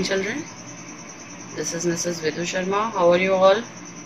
morning, children. This is Mrs. Vidhu Sharma. How are you all?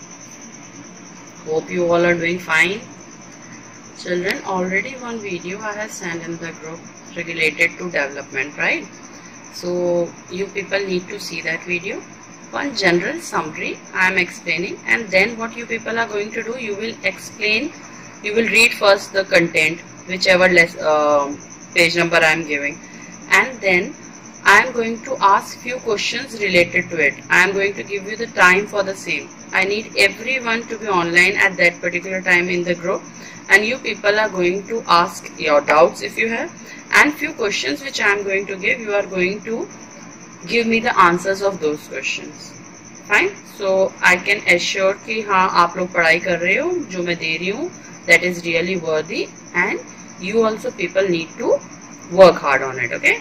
Hope you all are doing fine. Children, already one video I have sent in the group related to development, right? So you people need to see that video. One general summary I am explaining, and then what you people are going to do, you will explain, you will read first the content, whichever page number I am giving, and then I am going to ask few questions related to it. I am going to give you the time for the same. I need everyone to be online at that particular time in the group, and you people are going to ask your doubts if you have, and few questions which I am going to give, you are going to give me the answers of those questions. Fine. So I can assure कि हाँ आप लोग पढ़ाई कर रहे हो, जो मैं दे रही हूँ that is really worthy, and you also people need to work hard on it. Okay.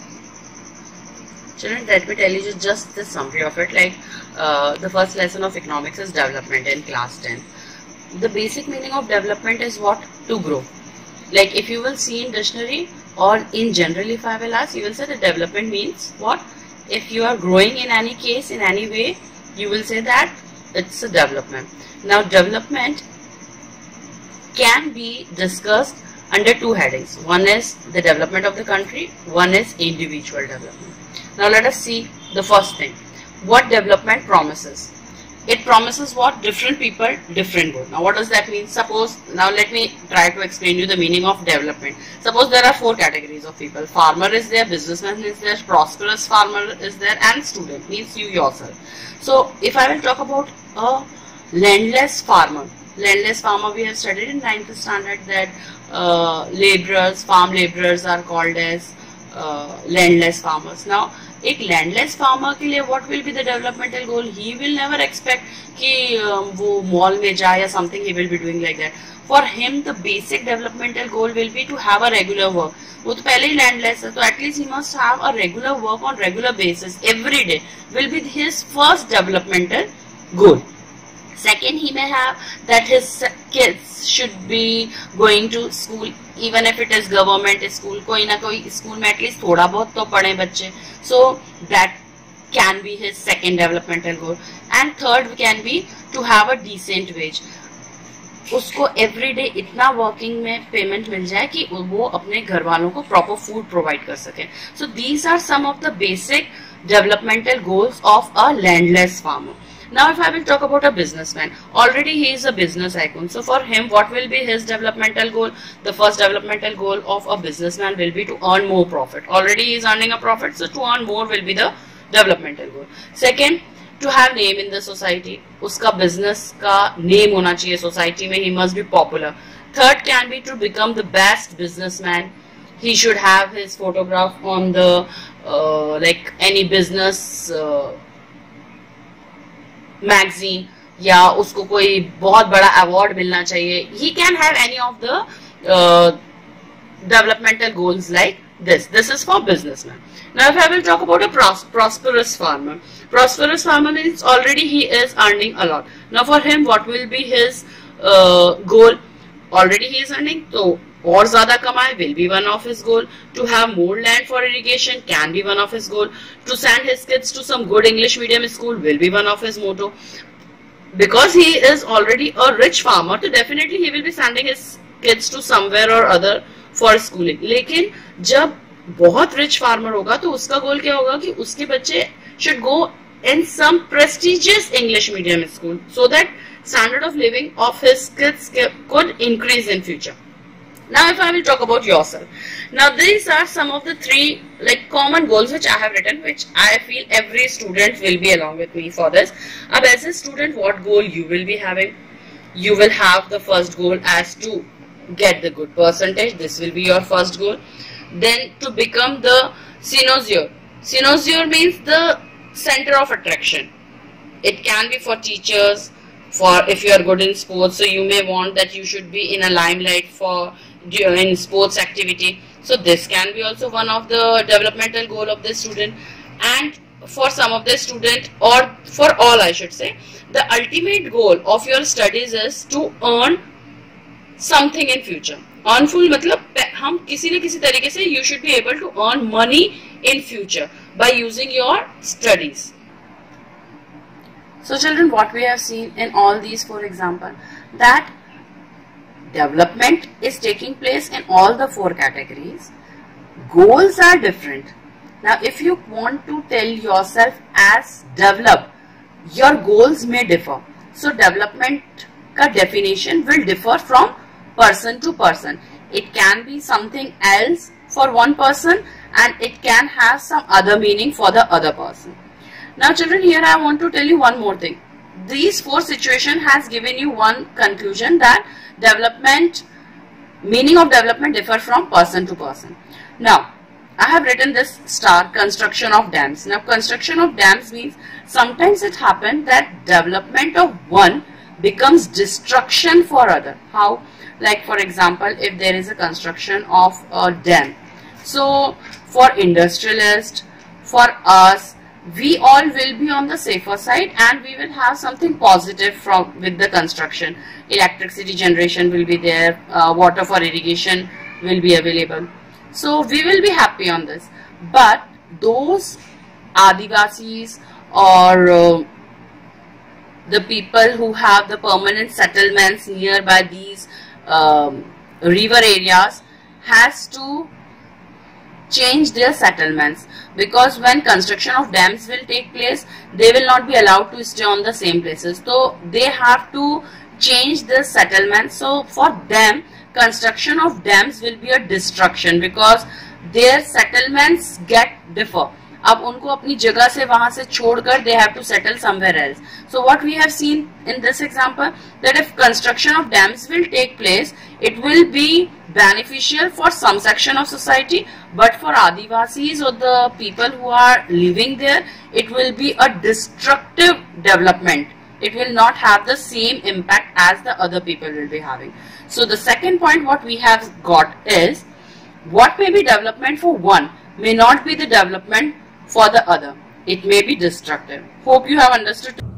Children, let me tell you just the summary of it. Like the first lesson of economics is development in class 10. The basic meaning of development is what? To grow. Like if you will see in dictionary or in general, if I will ask, you will say that development means what? If you are growing in any case, in any way, you will say that it's a development. Now development can be discussed under two headings. One is the development of the country, one is individual development. Now let us see the first thing. What development promises? It promises what? Different people, different goal. Now what does that mean? Suppose, now let me try to explain you the meaning of development. Suppose there are four categories of people. Farmer is there, businessman is there, prosperous farmer is there, and student, means you yourself. So if I will talk about a landless farmer. Landless farmer we have studied in 9th standard that laborers, farm laborers are called as landless farmers. Now एक landless farmer के लिए what will be the developmental goal? He will never expect कि वो mall में जाए या something, he will be doing like that. For him the basic developmental goal will be to have a regular work. वो तो पहले ही landless है, तो at least he must have a regular work on regular basis every day will be his first developmental goal. Second, he may have that his kids should be going to school, even if it is government school. कोई ना कोई school में at least थोड़ा बहुत तो पढ़े बच्चे. So that can be his second developmental goal. And third can be to have a decent wage. उसको every day इतना working में पेमेंट मिल जाए कि वो अपने घर वालों को proper food provide कर सके. So these are some of the basic developmental goals of a landless farmer. Now if I will talk about a businessman, already he is a business icon. So for him, what will be his developmental goal? The first developmental goal of a businessman will be to earn more profit. Already he is earning a profit, so to earn more will be the developmental goal. Second, to have name in the society. Uska business ka name hona chahiye society mein, he must be popular. Third can be to become the best businessman. He should have his photograph on the like any business magazine, या उसको कोई बहुत बड़ा award मिलना चाहिए. He can have any of the developmental goals like this. This is for businessman. Now if I will talk about a prosperous farmer. Prosperous farmer means already he is earning a lot. Now for him, what will be his goal? Already he is earning, so और ज्यादा कमाए will be one of his goal. To have more land for irrigation can be one of his goal. To send his kids to some good English medium school will be one of his motto. Because he is already a rich farmer, so definitely he will be sending his kids to somewhere or other for schooling. लेकिन जब बहुत rich farmer होगा तो उसका goal क्या होगा कि उसके बच्चे should go in some prestigious English medium school so that standard of living of his kids could increase in future. Now if I will talk about yourself. Now these are some of the three like common goals which I have written, which I feel every student will be along with me for this. Now as a student, what goal you will be having? You will have the first goal as to get the good percentage. This will be your first goal. Then to become the cynosure. Cynosure means the center of attraction. It can be for teachers, for if you are good in sports, so you may want that you should be in a limelight for in sports activity. So this can be also one of the developmental goal of the student. And for some of the student, or for all I should say, the ultimate goal of your studies is to earn something in future. Earn full मतलब हम किसी न किसी तरीके से you should be able to earn money in future. by using your studies. So children, what we have seen in all these 4 examples, that development is taking place in all the 4 categories. Goals are different. Now if you want to tell yourself as develop, your goals may differ. So development ka definition will differ from person to person. It can be something else for one person and it can have some other meaning for the other person. Now children, here I want to tell you one more thing. These 4 situations has given you one conclusion, that development, meaning of development differ from person to person. Now I have written this star, construction of dams. Now construction of dams means sometimes it happens that development of one becomes destruction for other. How? Like for example, if there is a construction of a dam, so for industrialists, for us, we all will be on the safer side and we will have something positive from with the construction. Electricity generation will be there, water for irrigation will be available. So we will be happy on this. But those Adivasis or the people who have the permanent settlements nearby these river areas has to change their settlements, because when construction of dams will take place, they will not be allowed to stay on the same places. So they have to change their settlements. So for them, construction of dams will be a destruction because their settlements get differ. अब उनको अपनी जगह से वहां से छोड़कर they have to settle somewhere else. So what we have seen in this example, that if construction of dams will take place, it will be beneficial for some section of society, but for Adivasis or the people who are living there, it will be a destructive development. It will not have the same impact as the other people will be having. So the second point what we have got is, what may be development for one may not be the development for the other. It may be destructive. Hope you have understood.